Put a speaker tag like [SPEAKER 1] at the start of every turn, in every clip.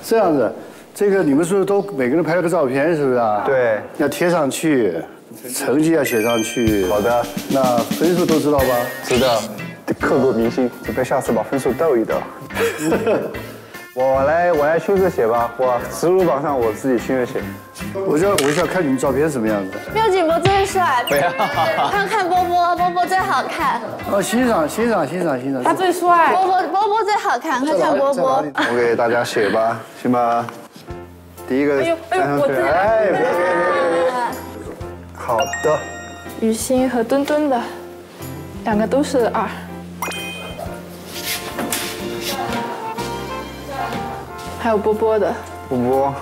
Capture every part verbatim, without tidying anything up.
[SPEAKER 1] 这样子，这个你们是不是都每个人拍了个照片，是不是啊？
[SPEAKER 2] 对，
[SPEAKER 1] 要贴上去，成绩要写上去。
[SPEAKER 2] 好的，
[SPEAKER 1] 那分数都知道吧？
[SPEAKER 2] 知道，刻骨铭心，准备下次把分数斗一斗。我来，我来亲自写吧。我实录榜上我自己亲自写。
[SPEAKER 1] 我就我就要看你们照片什么样子。
[SPEAKER 3] 缪景博最帅，
[SPEAKER 2] 不要，
[SPEAKER 3] 看看波波，波波最好看。
[SPEAKER 1] 哦，欣赏欣赏欣赏欣赏。
[SPEAKER 4] 他最帅。
[SPEAKER 3] 波波波波最好看，快看波波。
[SPEAKER 2] 我给大家写吧，行吧？第一个
[SPEAKER 4] 哎呦哎呦，我自己
[SPEAKER 2] 哎，别别别别！好的。
[SPEAKER 4] 雨欣和墩墩的，两个都是二。还有波波的。
[SPEAKER 2] 波波。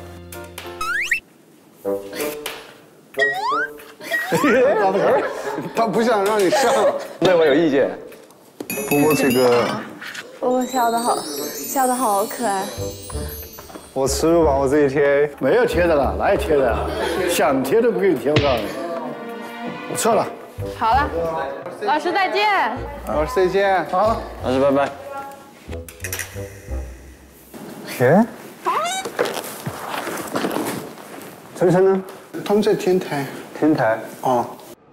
[SPEAKER 2] 他不想让你上，对我有意见。波波这个，
[SPEAKER 3] 波波笑得好，笑得好可爱。
[SPEAKER 2] 我实录榜我自己贴，
[SPEAKER 1] 没有贴的了，哪有贴的？想贴都不给你贴，我告诉你。我撤了。
[SPEAKER 4] 好了，老师再见。
[SPEAKER 2] 老师再见。
[SPEAKER 1] 好，
[SPEAKER 2] 老师拜拜。哎，晨晨呢？
[SPEAKER 5] 他们在天台。
[SPEAKER 2] 天台。
[SPEAKER 5] 哦。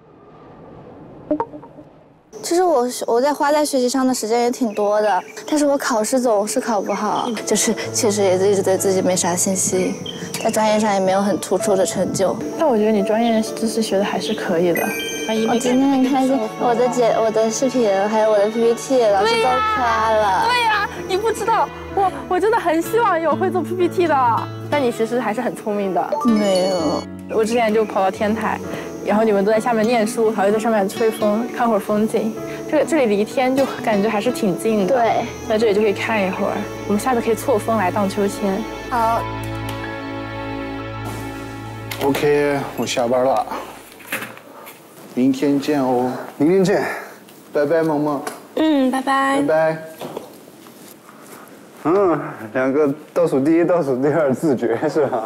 [SPEAKER 3] 其实我我在花在学习上的时间也挺多的，但是我考试总是考不好，就是其实也一直对自己没啥信心，在专业上也没有很突出的成就。
[SPEAKER 4] 但我觉得你专业知识学的还是可以的。
[SPEAKER 3] 我今天很开心，我的姐、我的视频还有我的 P P T， 老师都夸了。
[SPEAKER 4] 对呀、啊，你不知道，我我真的很希望有会做 P P T 的。但你其实还是很聪明的。
[SPEAKER 3] 没有，
[SPEAKER 4] 我之前就跑到天台，然后你们都在下面念书，还会在上面吹风，看会儿风景。这这里离天就感觉还是挺近的。
[SPEAKER 3] 对，
[SPEAKER 4] 在这里就可以看一会儿。我们下次可以错峰来荡秋千。
[SPEAKER 3] 好。
[SPEAKER 5] OK， 我下班了。明天见哦，
[SPEAKER 2] 明天见，
[SPEAKER 5] 拜拜，萌萌。
[SPEAKER 3] 嗯，拜拜。
[SPEAKER 5] 拜拜。
[SPEAKER 2] 嗯，两个倒数第一、倒数第二自觉是吧？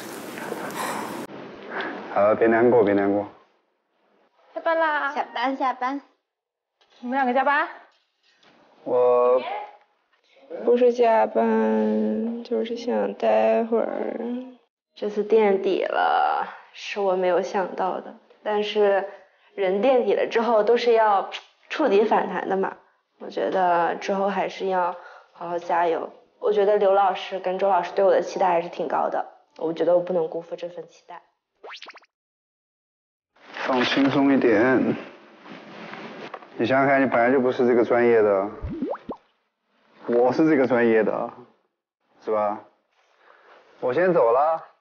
[SPEAKER 2] 好了，别难过，别难过。
[SPEAKER 4] 下班啦！
[SPEAKER 3] 下班，下班。
[SPEAKER 4] 你们两个加班？
[SPEAKER 2] 我
[SPEAKER 6] 不是加班，就是想待会儿。这次垫底了，是我没有想到的，但是。人垫底了之后都是要触底反弹的嘛，我觉得之后还是要好好加油。我觉得刘老师跟周老师对我的期待还是挺高的，我觉得我不能辜负这份期待。
[SPEAKER 2] 放轻松一点，你想想看，你本来就不是这个专业的，我是这个专业的，是吧？我先走了。